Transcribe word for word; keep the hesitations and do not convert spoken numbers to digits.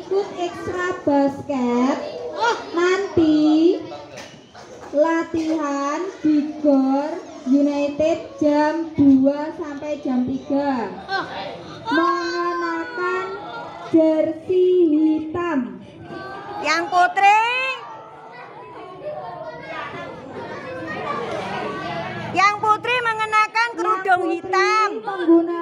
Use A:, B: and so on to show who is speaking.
A: ikut ekstra basket nanti latihan di Gor United jam dua sampai jam tiga mengenakan jersey hitam.
B: Yang putri Yang putri mengenakan kerudung hitam.
A: Menggunakan